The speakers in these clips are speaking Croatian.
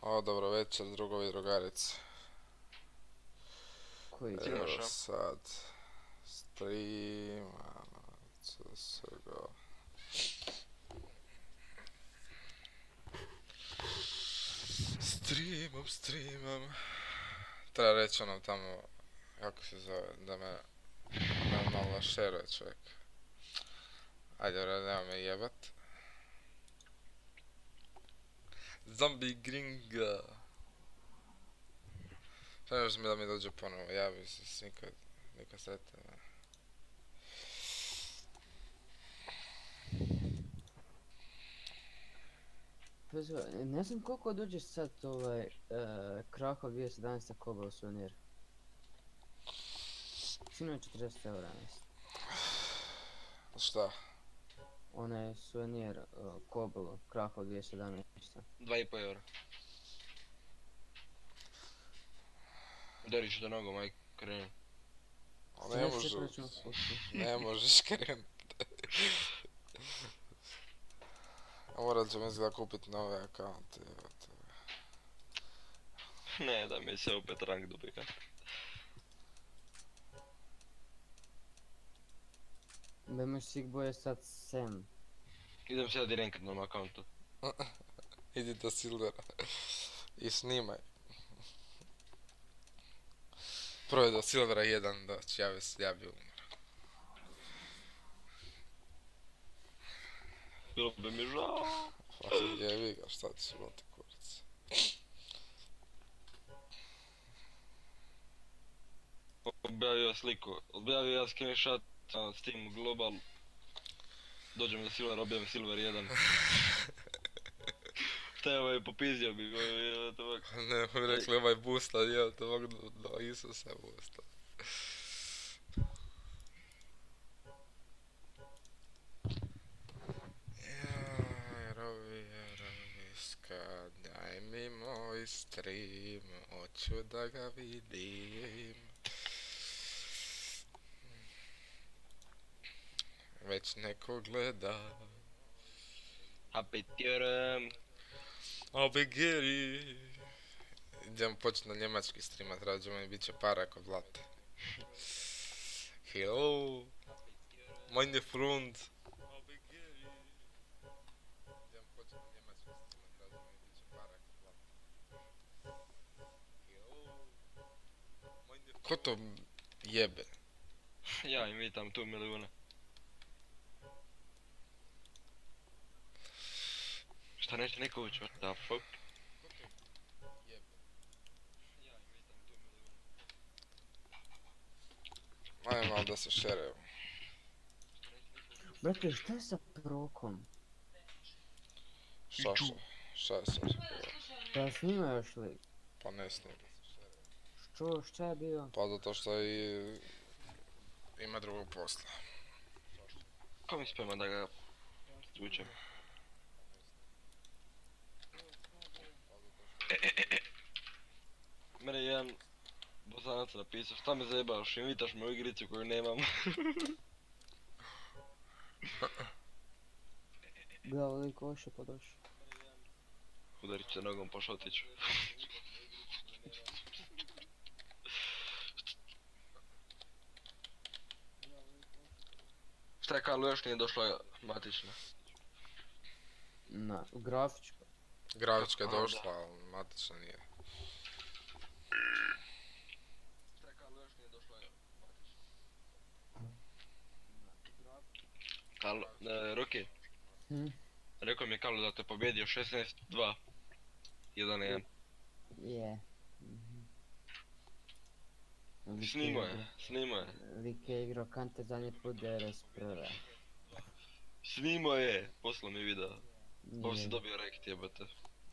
Dobro večer, drugovi i drugarice. Koji Ti imaš, Evo a? sad, stream, CSGO. Streamam. Treba reći onom tamo, kako se zove, da me malo šeruje čovjek. Ajde, vred, nema me jebat. Zombie Gringa. Šta mi da mi dođe ponovo, javi se s nikad sretno. Ne znam koliko dođe sad Krakow 2017 Kobel suvenir. Sino je 40 eura, mislim. Šta? Onaj suvenir Kobelu, Krakow 2017. 2,5 eura. Udari ću do nogu, majke, krenem. Ne možeš krenut. Morat ćemo izgleda kupit nove akaunte. Ne, da mi se opet rank dubika. Bemo Sigboje sad Sam. Idem sad i rankat na ovom akauntu. Idi do Silvera i snimaj. Prvo je do Silvera 1 doći, ja bi umro. Bilo bi mi žao. Jebi ga, šta ti su loti kurac. Objavio sliku, objavio ja screenshot na Steam Global. Dođem do Silver, objavim Silver 1. Šta je ovaj, popizdio bi, Ne, mi rekli ovaj boosta, jel te mogu do Isusa boosta. Roviska, daj mi moj stream, hoću da ga vidim. Već neko gleda. Apetjuram. Abegeri. Idemo početi na njemački streamat, rađemo i bit će para kod Vlate. Hello, meine Freund. Abegeri. Idemo početi na njemački streamat, rađemo i bit će para kod Vlate. Hello, meine Freund. Ko to jebe? Ja im vitam tu milijuna. Šta neće niko ući, what the fuck? Ajme malo da se šeraju. Brate, šta je sa Prokom? Šta je sad? Pa snima još li? Pa ne snima. Šta je bio? Pa zato što ima drugog posla. Ko mi sprema da ga zvučem? Mene je jedan bosanac napisao, šta me zajebaš, invitaš me u igricu koju nemam. Da, ali koš je podošao. Udarit će nogom po šotiću. Šta je Karlo, još nije došla matična? Na, grafičko. Grafička je došla, ali matična nije. Šta je Karlo, još nije došla matična? Karlo, Roki, rekao mi je Karlo da te pobjedio 16-2. 1-1. Je. Snimo je. Lik je igrao Kante zadnji put DRS1. Snimo je, poslao mi video. Ovo si dobio rekt, jebate.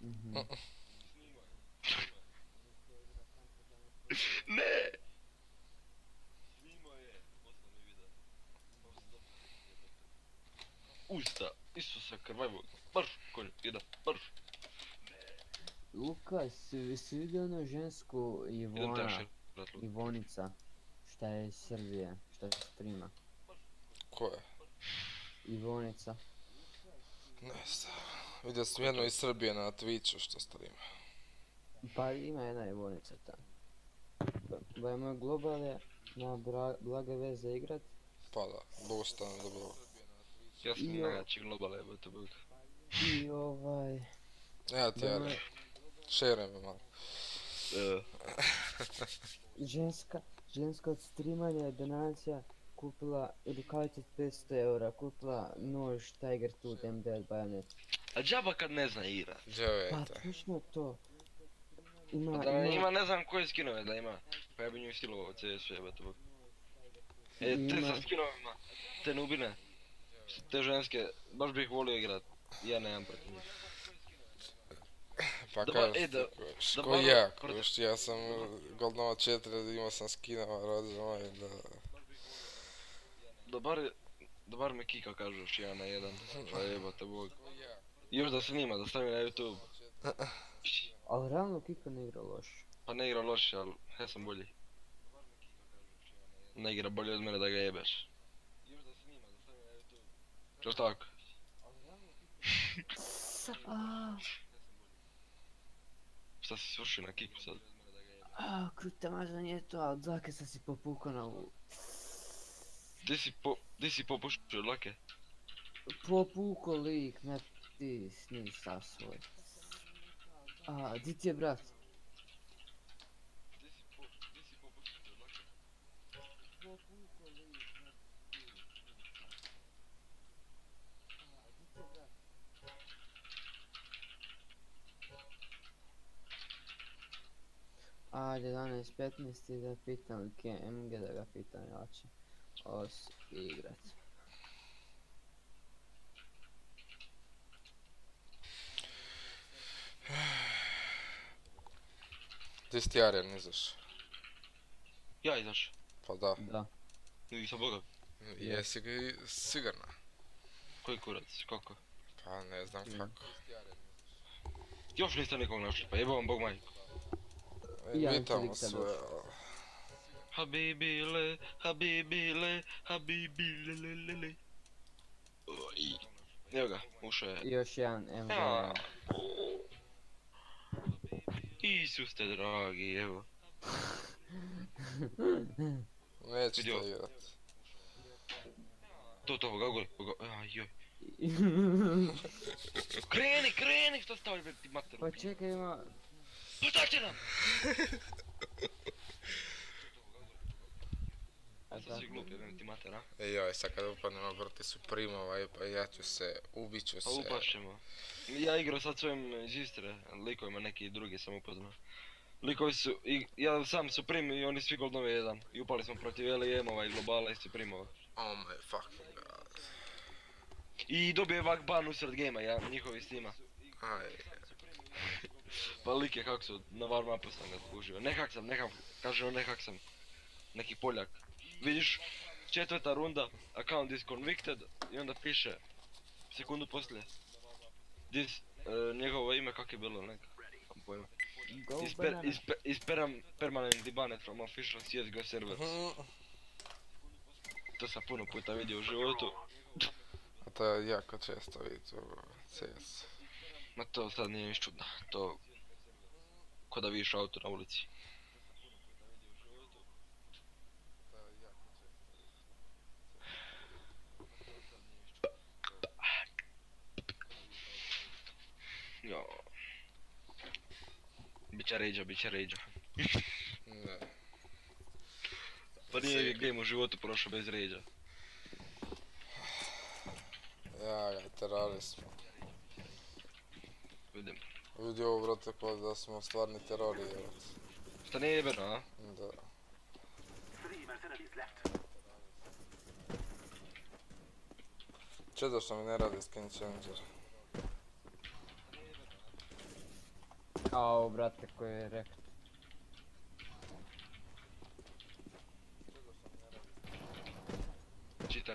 Ne! Snimo je, poslao mi video. Ovo si dobio rekt, jebate. Usta, Isusa krvavog, brš, konju, jedan, brš. Lukas, si vidio ono žensku Idem te še, bratlu. Ivonica, šta je iz Srbije, šta streama. Ko je? Ivonica. Ne znam. Vidio sam jedno iz Srbije na Twitchu što streama. Pa ima jedna jevonica tamo. Ba moj global je na blage veze igrat. Pa da, boostam dobro. Ja sam Jo. najjači global jebote bog. I Ja ti ba jaram, moj šeruj me malo. ženska od streamanja je donacija kupila edukacija 500 eura, kupila nož Tiger Tooth M9 bajonet. A džaba kad ne zna igrat. Pa Džavajte. točno to. Pa da ima ne znam koje skinove da ima. Pa ja bi nju stilovao CS-u jebote bog. Te sa skinovima, te nubine, te ženske, baš bih volio igrat. Ja nemam protiv njih. Pa Dobar, kažeš da- ti, da ko bar- ja, protiv- kuš, ja sam Goldnova 4, imao sam skinova, razumaj, da... Da bar me Kika kažeš 1-1, pa jebote bog. Još da snima, da stavi na YouTube. Ali realno Kiko ne igra loš. Pa ne igra loše, ali ja sam bolji. Ne igra bolje od mene da ga jebeš. Što tako? Šta si svršio na Kiku sad? Kruta mažda nije to, ali dlake sam si popukao na ovu. Di si popušio dlake? Popukao lik, ne ti sniji sa svoj. Di ti je brat? Ajde, 11.15 i da pitam KMG da ga pitam ja će igrat. Ti si ti Arjen izaš? Ja izaš. Pa da. Da. I sa Boga. Jesi ga sigurno? Koji kurac, kako? Pa ne znam kako. Još niste nikog našli, pa jebo vam Bog majku. Ja Vitamo nisam sve. nikad Habibile, habibile, habibile, lelele. Evo ga, ušao je. Još jedan MG. Ja. Isus te dragi, evo. Nećete Vidio. igrat. To, gagoj, ajoj. Kreni, što stavi bre ti mater. Pa čekaj ima... Pa šta će nam? Sad si glup, jebem ti mater, a? Joj, sad kad upadnemo vrti Suprimova, pa ja ću se, ubit ću A se. upašćemo. Ja igrao sad s ovim iz Istre, likovima neki drugi sam upoznao. Likovi su, ja sam Supreme i oni svi Goldnove 1. I upali smo protiv LM-ova i Globala i Suprimova. Oh my fucking god. I dobio je vak ban usred gejma, ja, njihovi s tima. Aj. Pa lik je kak su, na warm-upu sam ga skužio. Ne hak sam. Neki Poljak. Vidiš, 4. runda, account is convicted i onda piše, sekundu poslije. Njegovo ime kak je bilo, neka, nemam pojma. Go banana. Permanently banned from official CSGO servers. To sam puno puta vidio u životu. A to je jako često vidjeti u CS. Ma to sad nije niš čudno, to... Ko da vidiš auto na ulici. Jo. Biće rage-a. Ne. Pa nije game u životu prošao bez rage-a. Ja ga, terorist smo. Vidim. Vidi ovo, brate, kao da smo stvarni terori, jebate. Šta nije jebeno, a? Da. Čedo što mi ne radi skin changer. Ao, brate, koji je rekao. Cheater.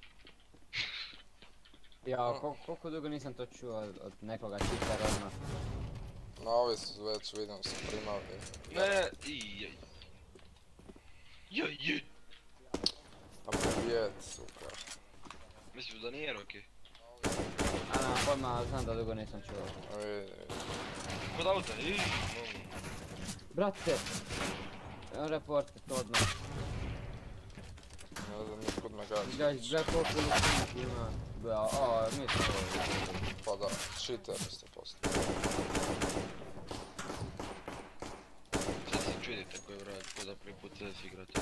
Ja, koliko dugo nisam to čuo od nekoga čitara odmah. No, ovi su već, vidim, su primali. Ne, Joj. A pobijed, suka. Misliš da nije Rocky? A nemam pojma, ali znam da dugo nisam čuo. Vidi. Kod auta, Brate! Reportet odmah. Ne znam nikud me gađa. Guys, gle koliko lučnih ima. Mi smo Pa da, cheater ste poslije. Sad se čudite koji vrad, ko da prvi put CS igrate.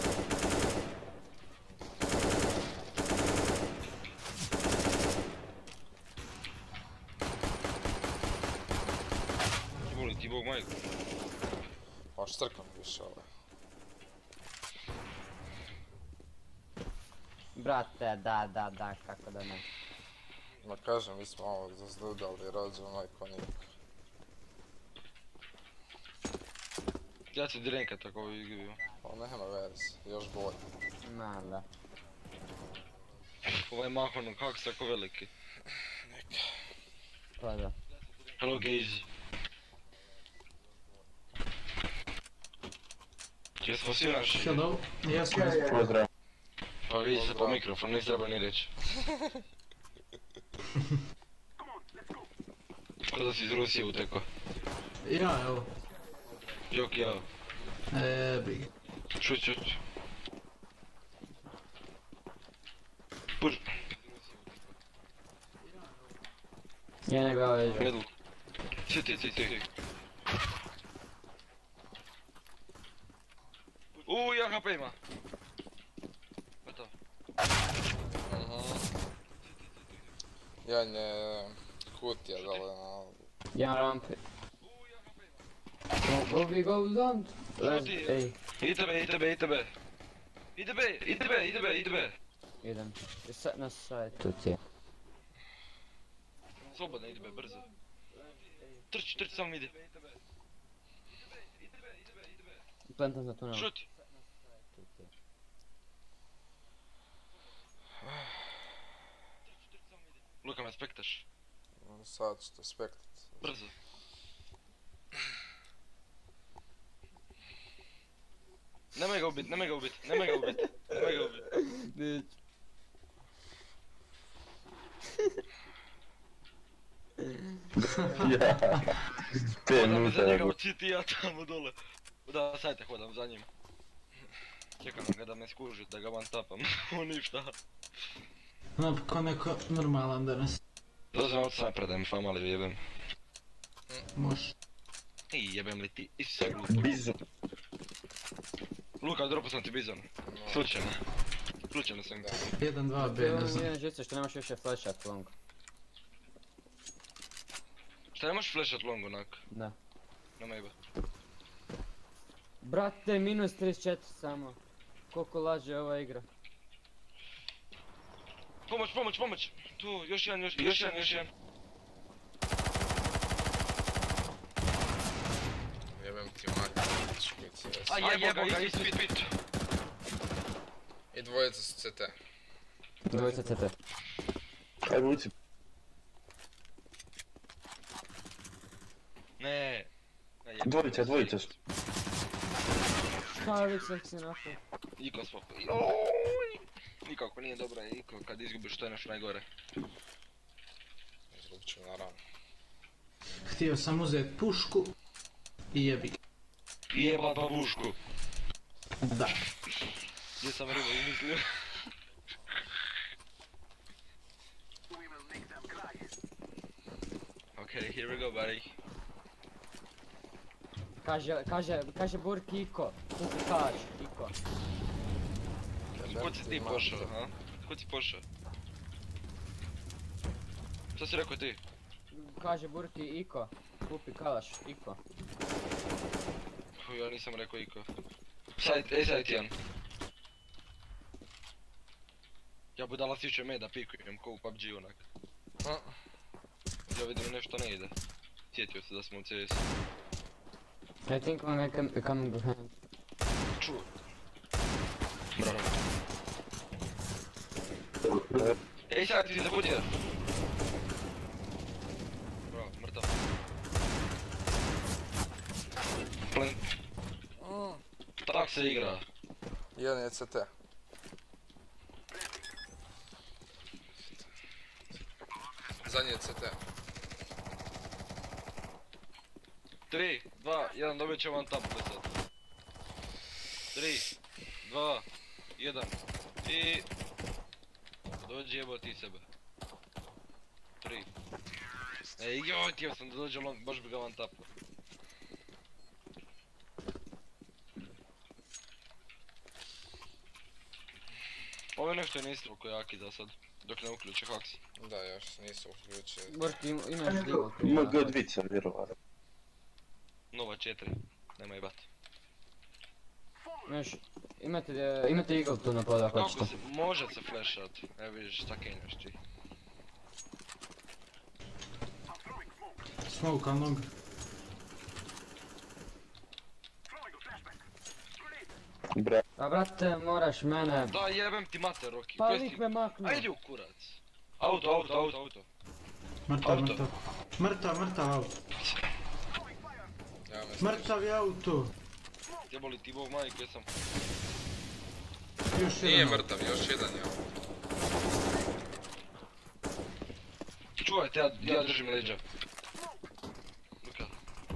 Voli ti bog majku. Pa štrkam više ovaj. Brate, da, kako da ne. Ma kažem, mi smo ovo zazdudali, rođe majko nik. Ja ću direnka tako igriju. Pa nema veze, još bolje. Ma da. Ovaj mahon, kako se tako veliki. Pa da. Hello Gazy. Jesmo svi naši? Hello, jesmo. Pozdrav. Pa vidi se po mikrofon, nis treba ni reći. Ko da si iz Rusije uteko? Ja, evo. Jok, ja. Briga. Šut. Puš. Ja ne ga veđu. Jedlu. Ti. Ja HP ima. Gotovo. Jedan je kutija dole na... Jedan rampe. Go down. Šuti. Ej, ITB. idem. Na sajt. Tu ti je. Slobodno ITB, brzo. Trči, samo ide. Plantam za tunel. Šuti. Tu ti je. Luka me spektaš. Sad ćete spektat. Brzo. Nemoj ga ubit. Bić. Ja. Te Hodam za njega nutra. u city, ja tamo dole. Da, sajte hodam za njim. Čekam ga da me skuži, da ga van tapam. Ništa. No, ko neko normalan danas. Dozvam auto sam predajem fama, ali jebem. Može. I jebem li ti, isuse glupo. Bizon. Luka, dropo sam ti bizon. Slučajno sam ga. 1-2 B, ne znam. Jedan žice što nemaš više flashat long. Šta ne možeš flashat long onak? Da. Nema jeba. Brate, minus 34 samo. Koliko laže ova igra. Pomoć! Tu, još jedan. Jebem ti mater, špici jes. A jebo ga, ispit. I dvojica su CT. Dvojica CT. Aj vuci. Ne. Dvojica su. Kaj sam si našao? Iko svako. Nikako nije dobra Iko kad izgubiš to je nešto najgore. Izgubit ću naravno. Htio sam uzet pušku i jebi. Jeba babušku. Da. Gdje sam ribo izmislio? Okay, here we go buddy. Kaže Burki Iko. Tu ti kaš, Iko. Kud si ti pošao, ha? Kud si pošao? Šta si rekao ti? Kaže Burki Iko. Kupi kalaš, Iko. Ja nisam rekao Iko. Sajt jedan. Ja budala siče meda pikujem ko u PUBG onak. Ja vidim nešto ne ide. Sjetio se da smo u CS. I think one guy coming behind. Čuo. Bravo. Sad ti si zaputio. Bravo, mrtav. Plant. Tak se igra. Jedan je CT. Zadnji je CT. 3, 2, 1, dobit će one tap sad. 3, 2, 1 i... Dođi jebo ti sebe. 3. Ej, joj, htio sam da dođe long, baš bi ga one tapu. Ovo je nešto nisi toliko jaki za sad, dok ne uključe haksi. Da, još nisu uključio. Borki, imaš divo tu. Ima G2 vjerovatno. Nova 4, nema jebat. Znaš, imate eagle tu na poda, Kako hoćete. se, može se flashat, evo vidiš šta kenjaš ti. Smoke on long. Bra. Pa brate, moraš mene... Da jebem ti mater, Roki. Pa lik me maknu. Ajde u kurac. Auto. Mrtav, Auto. mrtav auto. Ja me Mrtav je auto. Jeboli ti bog majke, jesam. Još Nije jedan. mrtav, još jedan je. Čuvajte, ja držim leđa. Luka.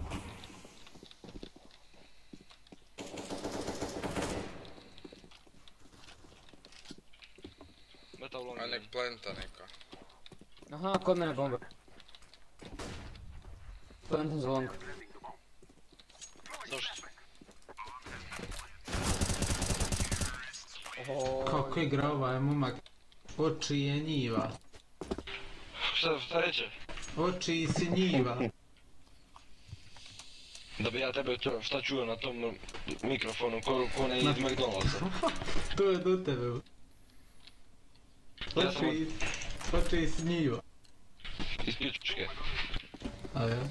Meta u long. A nek plenta neka. Aha, kod mene bomba. Plantam za long. Zašto? Kako igra ovaj momak. Oči je njiva. Šta reče? Oči si njiva. Da bi ja tebe šta čuo na tom mikrofonu ko ne iz McDonald'sa. To je do tebe. Ja sam Oči si njiva. iz pičke. A ja?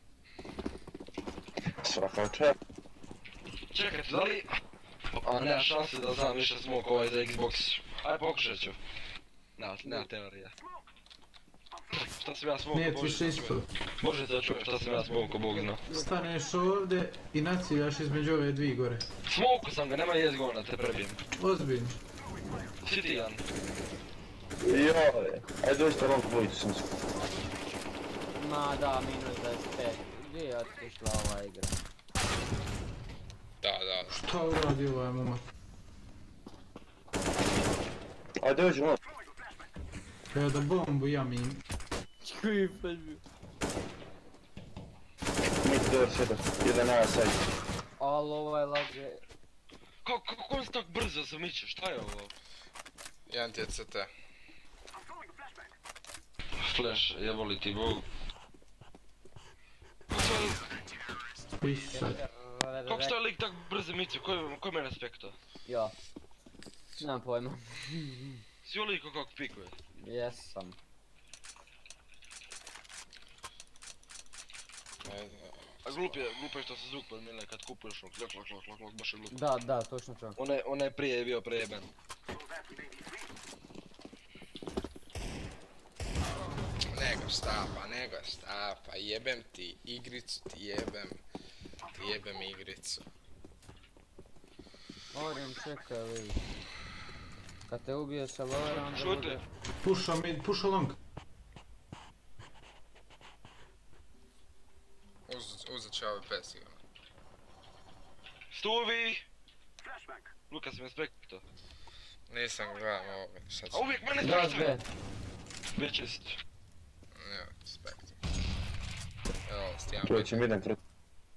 Svaka čast. Čekajte, da li... A nema šanse da znam više smoke ovaj za Xbox. Aj pokušat ću. Nema teorija. Šta sam ja smoke, Nije ti se isto. Možete da čujem šta sam ja smoke, Bog zna. Staneš Ovdje i nacijaš između ove dvije gore. Smoke sam ga, nema jezgova da te prebijem. Ozbiljno. Si ti Jan. Joj. Ajde dođite long dvojicu sam se. Ma da, minus 25. Gdje je otišla ova igra? Da. Šta uradi ovaj momak? Ajde dođi long. Evo da bombu jamim. Koji flash. Mid door 7. Jedan A side. Al ovaj lag je... Kako on se tak brzo zamiče, šta je ovo? Jedan ti je CT. Flash, jeboli ti Bog. Piša. Kako se taj lik tak brzo miče, ko me respekta? Ja. Nemam pojma. Si ovo liko kako pikuje? Jesam. A glup je što se zvuk podmile kad kupuješ ono klok, baš je glupo. Da, točno to. Onaj prije je bio prejeben. Nego štapa, jebem ti igricu, ti jebem igricu. Orim, čekaj li. Kad te ubije sa lowera onda Šute! bude... Pušao mid, pušao long. Uzet ću AWP sigurno. Stuvi! Luka si me spekto. Nisam gledam ovoga, šta ću... A uvijek mene Da, spekto! dve. Večest. Ne, spektrum. Evo, stijan Čovječ im idem kroz.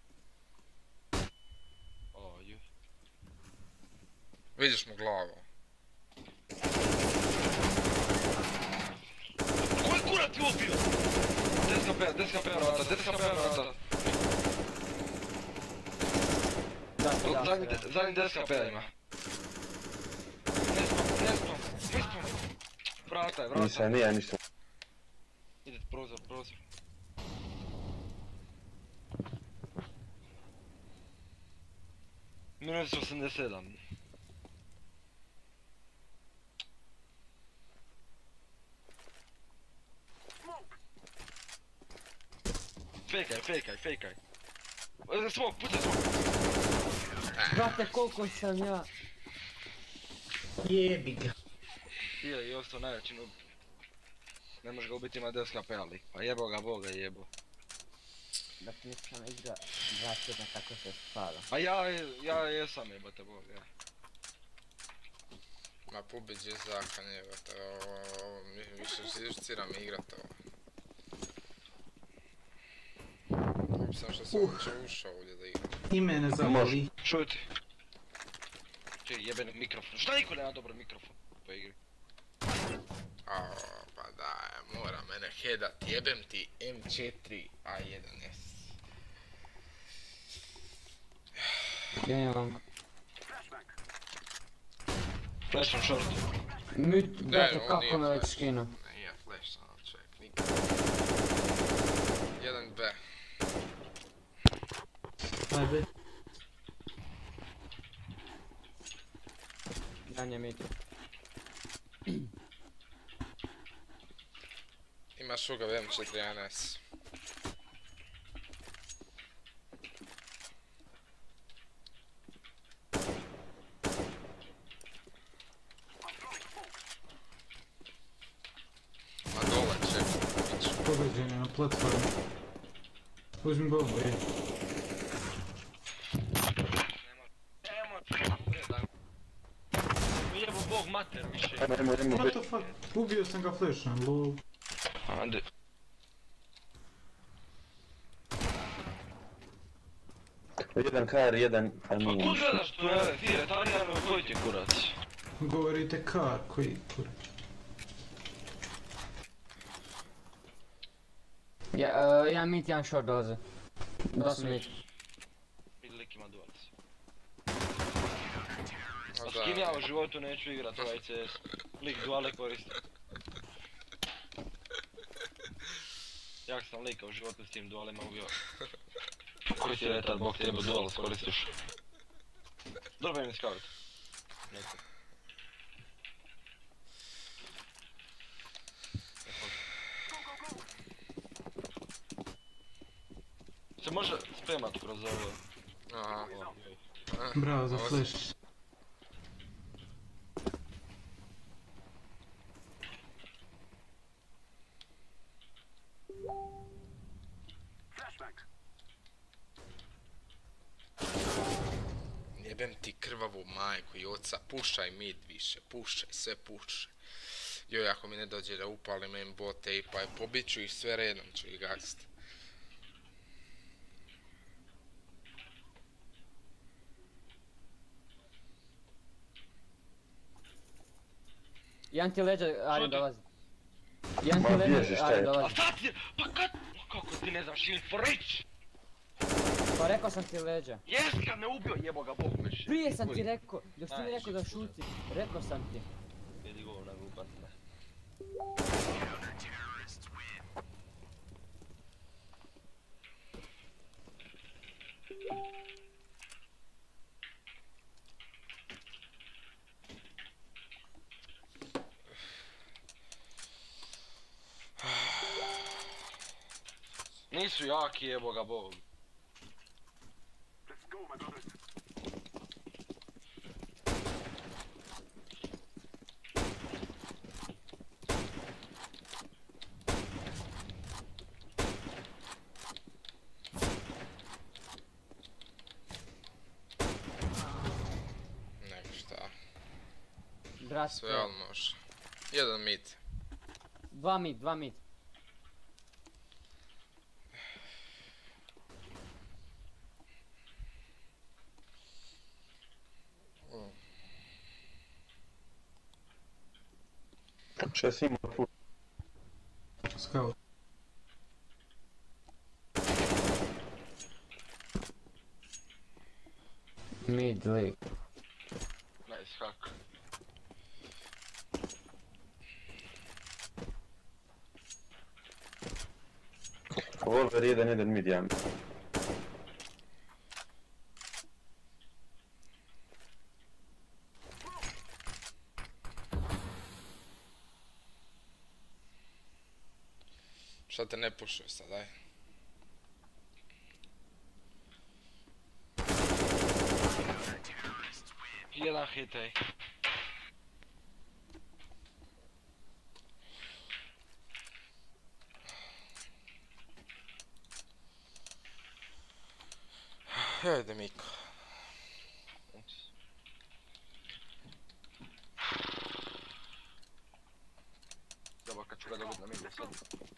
Oju. Vidiš mu glavu. Koji kurat je ovo bio? 10 HP vrata. Da. Zadnji 10 HP ima. Nespam. Vrata je. Nisam, nije ništa. Ide prozor. Minus 87. Fejkaj. Smok, pucaj smok. Brate, koliko sam ja... Jebi ga. I ostao najveći noob. Ne može ga ubiti, ima 10 HP ali. Pa jebo ga Boga jebo. da ti nisam igra 2 tjedna kako se spava. A ja jesam jebate bol, ja. Ma pobiđe Zaka njegata, više ciram igrat ovo. Sam što sam uopće ušao ovdje da igram. I mene zavoli. Šuti. Čekaj, jebeni mikrofon. Šta niko nema dobar mikrofon po igri? Pa daj, mora mene headat, jebem ti M4 A1S. Ja vam. Flashom short. Brate, kako me već skinu? Nije flash, samo čovjek, nikad. 1B. Ajde. Danje mid. Imaš ugav M4 A1S. Ma dole, čekaj, Pogođen je na platformi. Uzmi bombu, ej. Jebo bog mater više. What the fuck? Ubio sam ga flashom, lol. Ande. Jedan kar, jedan Pa aluminium. kud gledaš tu, ti retarijano, koji ti je kurac? Govorite kar, koji kurac. Jedan mid, jedan short dolaze. Dosta mid. Mid lik ima dualac. Ma A da. s kim ja u životu neću igrat ovaj CS? Lik duale koristi. Jak sam lika u životu s tim dualima ubio. Koji ti je retard, bog te jebo dual koristiš? Dobro mi scout. Neko. Se može spremat kroz ovo. Aha. Bravo za ovo- flash. Jebem ti krvavu majku i oca, pušaj mid više, pušaj, sve pušaj. Joj, ako mi ne dođe da upalim M-bote i pa pobiću ih sve redom, ću ih gast. Jedan ti leđa, Arin Šuti. dolazi. Jedan ti Ma, leđa, bježi, šta Arin je? A dolazi. sad ti, pa kad? Kako ti ne znaš info reći? Pa rekao sam ti leđa. Jes kad me ubio, jebo ga bog me še. Prije sam ti rekao, dok ti mi Aj, rekao da šuti. Rekao sam ti. Vidi govna glupac. Nisu jaki, jebo ga bog. Nego šta, Brate, sve ali može. Jedan mid. 2 mid, 2 mid. Šta si imao tu? Scout. Mid, lik. Nice hack. Volver jedan mid, ja. Šta te ne pušuje sad, aj? Jedan hit, ej. Ajde Miko. Dobro, kad ću ga dobiti na migu sad.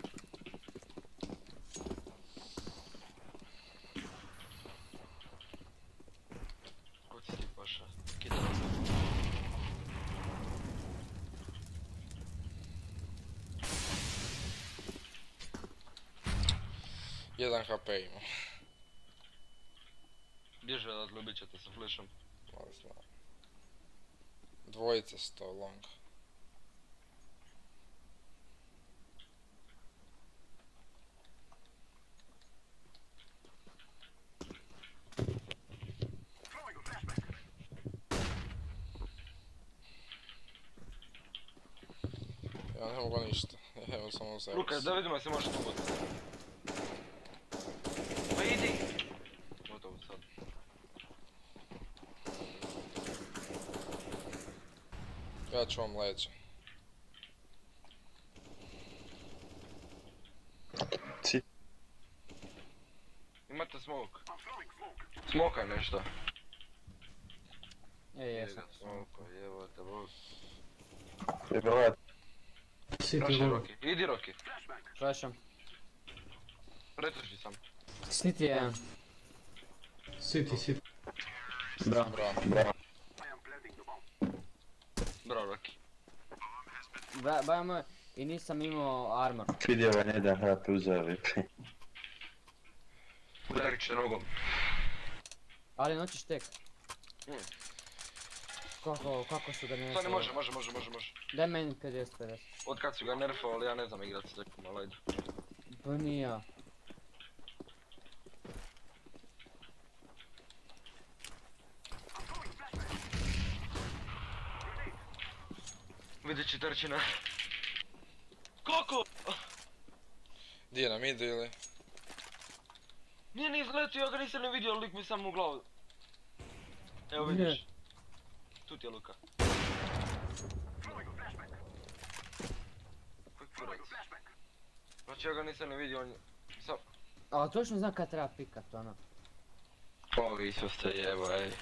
Ko ti paša? Kida. 1 HP ima. Bježe odatle, ubit ćete sa flashom. Ali znam. Dvojice su to long. Ja ne mogu ništa. Evo samo za Luka, da vidimo se možeš dobiti. Pa idi! Gotovo sad. Ja ću vam leđa. Imate smoke. Smoka nešto. Jesam. Smoka, jebate, bog. Je bilo City Raši low. Roki, idi Roki. Flasham. Pretrži sam. City jedan. City. Bravo. Bravo. Bravo Roki. Bajamo i nisam imao armor. vidio ovaj jedan HP uzeo VP. Udarit će nogom. Ali noćiš tek. Kako su ga ne... Stani, može. Daj meni 50. Od kad su ga nerfovali, ja ne znam igrat s tekom, ali ajde. Pa ni ja. Vidjet će trčina. Kako? Di je na midu ili? Nije ni izletio, ja ga nisam ne vidio, lik mi samo u glavu. Evo vidiš. Tu ti je Luka. Koji kurac? Znači ja ga nisam ne vidio, on je... Sam... Ali točno znam kad treba pikat, ono. O, Isuse, jebo, ej.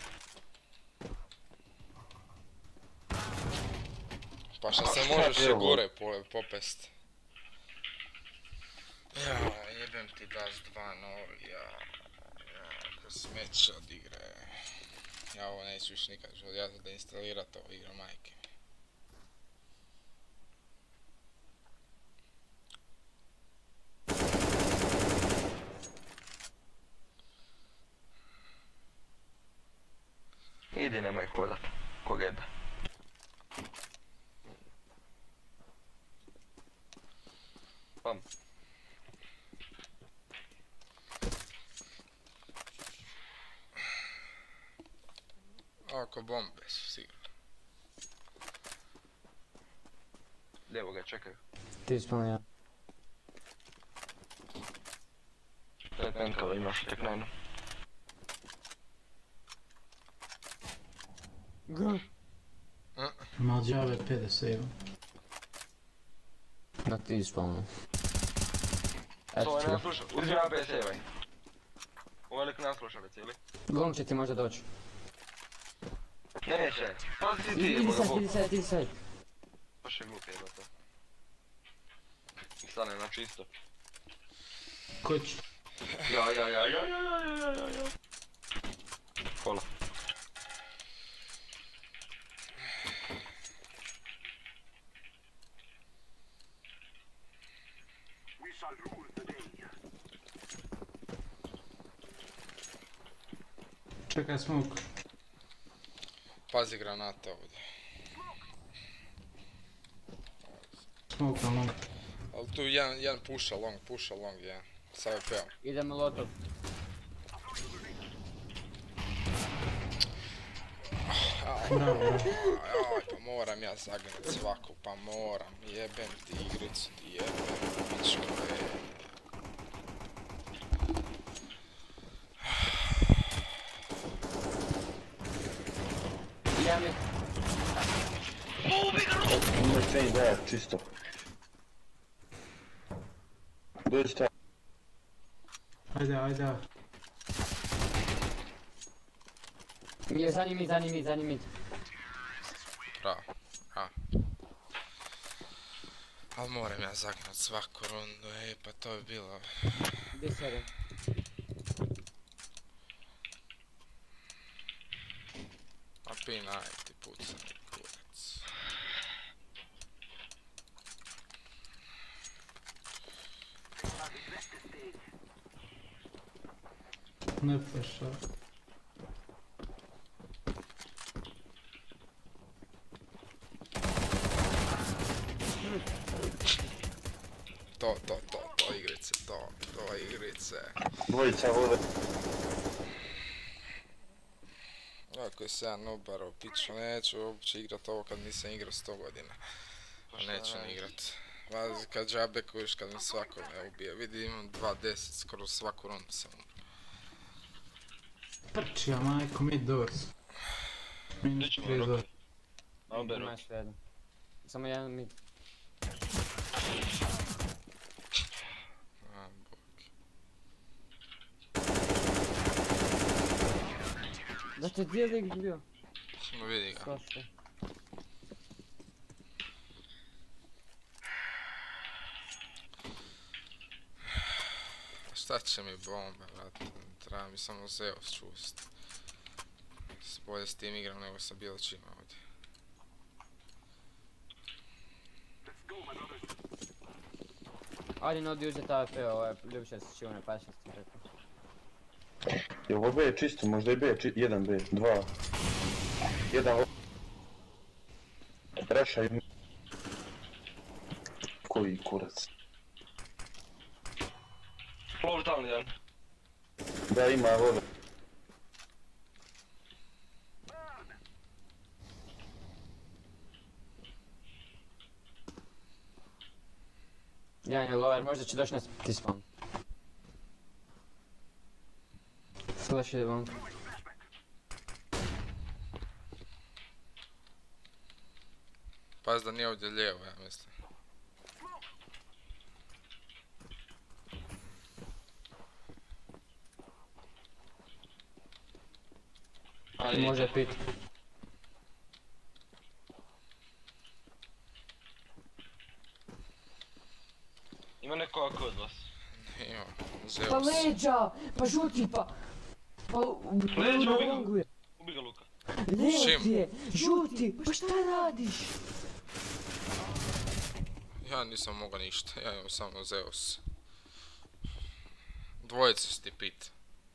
Pa šta se možeš i gore popest. Ja, jebem ti Dust 2.0, ja, ko smeće od igre. Ja ovo neću više nikad, ja ću da instalirat ovo igru majke. Idi, nemoj hodat, ko geda. Pam. Oko bombe su sigurno. Lijevo ga čekaju. Ti spomni ja. Daj penkala, imaš tek najno. Mađave 50 evo. Na ti spomni. To ovaj ne sluša, uzmi ABS evaj. Ovaj lik ne sluša već cijeli. Glom će ti možda doći. Neće, pa si ti Idi jebo ga bog. sad. Baš je glup jebate. I stane na čisto. Koć. Ja. Hvala. Čekaj smoke. Pazi granata ovdje. Smoke na long. Ali tu jedan puša long, jedan. Sa VP-om. Idemo lotov. Bravo. Aj, pa moram ja zagnat svaku, pa moram. Jebem ti igricu, ti jebem, pičko, Ja mi... Ima sve ideja, čisto. Dođi ta. Ajde. Je zadnji mid. Bravo. Al moram ja zagnut svaku rundu, pa to je bilo... Gdje sada? A pinaj ti pucani kurac. Ne flasha. To igrice, to igrice. Dvojica vode. Ako je se ja nobaro piću, neću uopće igrat ovo kad nisam igrao 100 godina. Neću ni igrat. Kad džabe kojiš, kad mi svako me ubije. Vidi, imam 2.10, skoro svaku rundu sam umro. Prčija majko, mid doors. Minus Gdje ćemo 3 doors. roke? Amber Imaš jedno. Samo jedan mid. A, bog. Da te gdje je lik bio? No vidi ga. Svašta. Šta će mi bomba, brate? Treba mi samo Zeus čust. Bolje s tim igram nego sa bilo čim ovdje. Ajde, nodi uzeti AFP, Ljubiša se čivane pašnosti rekao. Je ovo B čisto, možda i B, 1 B, 2. 1 Raša i... Koji kurac? Floor down jedan. Da, ima vode. Jedan je lower, možda će doći na T-spawn. Flash ide van. Paz da nije ovdje lijevo, ja mislim. Ali Može pit. ima neko ako od vas. Ima, Pa Zeus. leđa! Pa žuti pa! Pa Leđa, na ubi ga. longu je. Ubi ga Luka. Led je! Žuti! Pa šta radiš? Ja nisam mogao ništa, ja imam samo Zeus. Dvojice su ti pit.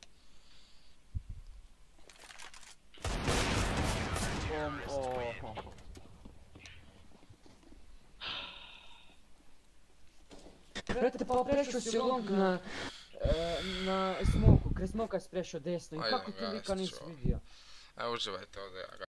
Brate, pa prešao si long na smoku, kraj smoka si prešao desno i Ajde, kako ti ga, lika nisi čuo. vidio? Evo uživajte ovdje, ja ga